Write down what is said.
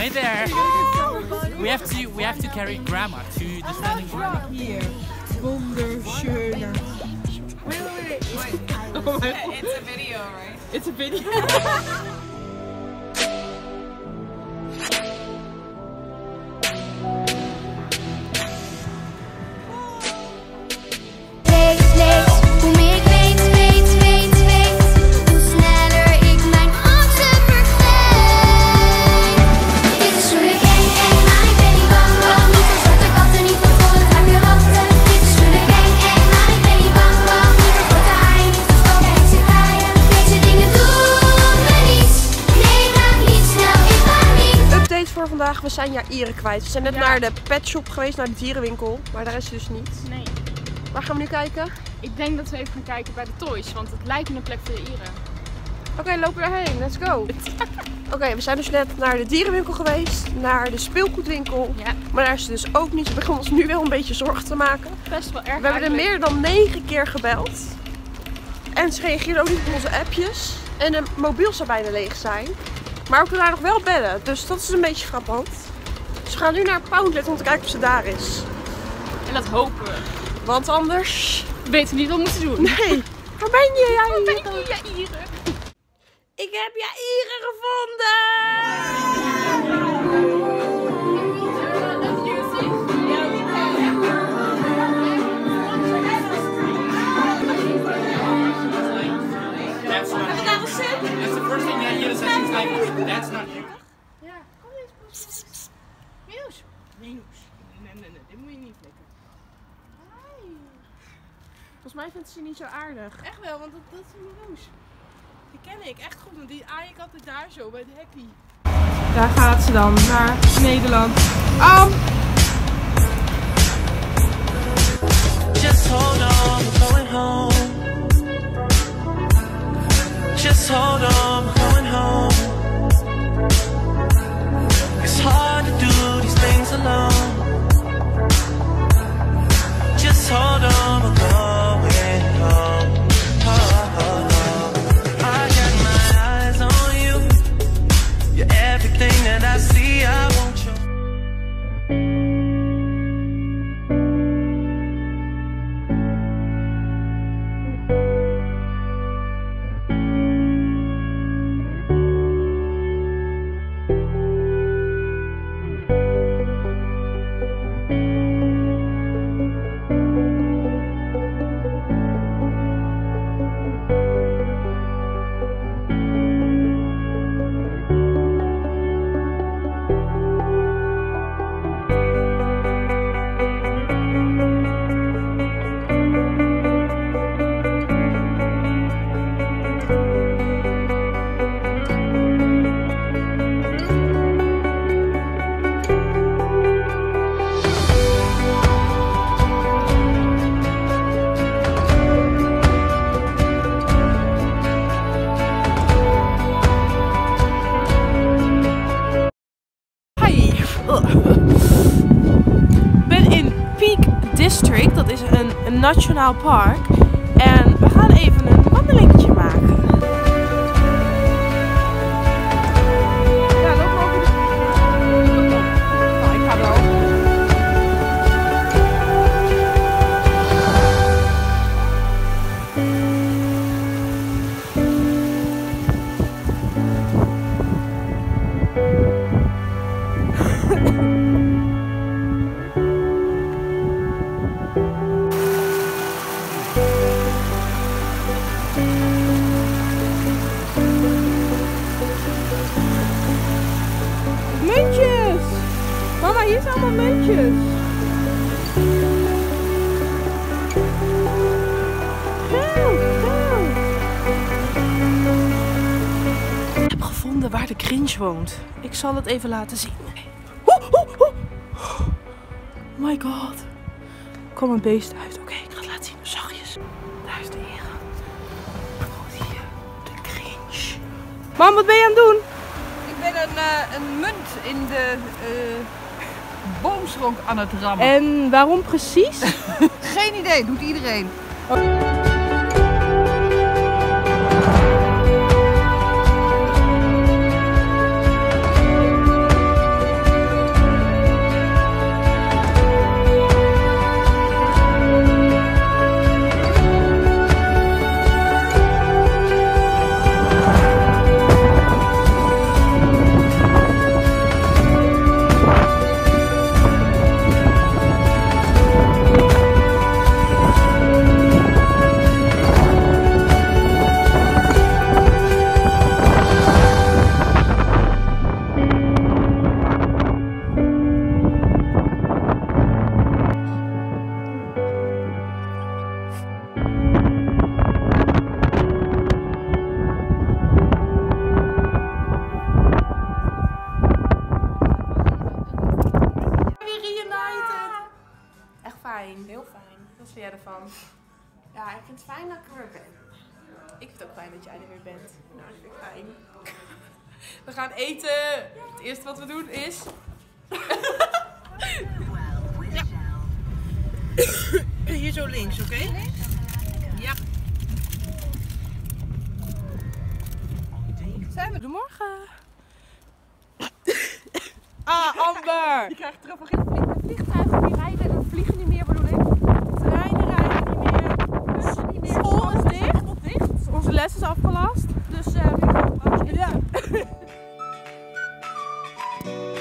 Hi there. We have to carry grandma to the standing room. Hier. Wonderschöne. Wait. Oh my God. It's a video, right? It's a video. Voor vandaag, we zijn Jaïre kwijt. We zijn net naar de pet shop geweest, naar de dierenwinkel, maar daar is ze dus niet. Nee. Waar gaan we nu kijken? Ik denk dat we even gaan kijken bij de toys, want het lijkt me een plek voor Jaïre. Oké, lopen we erheen. Let's go. Oké, we zijn dus net naar de dierenwinkel geweest, naar de speelgoedwinkel. Ja. Maar daar is ze dus ook niet. We beginnen ons nu wel een beetje zorgen te maken. Best wel erg. We hebben er meer dan 9 keer gebeld. En ze reageerden ook niet op onze appjes. En de mobiel zou bijna leeg zijn. Maar we kunnen haar nog wel bellen, dus dat is een beetje frappant. Dus we gaan nu naar Poundlet om te kijken of ze daar is. En dat hopen we. Want anders weten we niet wat we moeten doen. Nee. Waar ben je, Jaïre? Waar ben je, Jaïre? Ik heb Jaïre gevonden! That's the first thing Jaïre says. She's like, that's not you. Ja, kom eens. Nieuws. Nee, dit moet je niet flikken. Volgens mij vindt ze je niet zo aardig. Echt wel, want dat is een roos. Die ken ik echt goed, want die aai ik altijd daar zo bij de hekkie. Daar gaat ze dan, naar Nederland. Just hold on, we're going home. Just hold on, we're going home. It's hard to do these things alone. Just hold on, we're going home. I got my eyes on you. You're everything that I see, I want you. Ik ben in Peak District, dat is een nationaal park. En we gaan even een wandelingetje maken. Ja, loop over de... Oh, ik ga wel. Muntjes! Mama, hier zijn allemaal muntjes. Ik heb gevonden waar de Grinch woont. Ik zal het even laten zien. Oh my god. Er kwam een beest uit. Oké, ik ga het laten zien. Zachtjes. Daar is de ingang. Oh, hier. De Grinch. Mam, wat ben je aan het doen? Ik ben een munt in de boomstronk aan het rammen. En waarom precies? Geen idee, doet iedereen. Wat vind jij ervan? Ja, ik vind het fijn dat ik er weer ben. Ik vind het ook fijn dat jij er weer bent. Nou, dat vind ik fijn. We gaan eten. Het eerste wat we doen is... Hier zo links, oké? Ja. Zijn we? Goedemorgen. Ah, Amber! Je krijgt er vliegtuigen die rijden en vliegen niet meer, bedoel ik. Treinen rijden niet meer. School is dicht. Onze les is afgelast. Dus ja.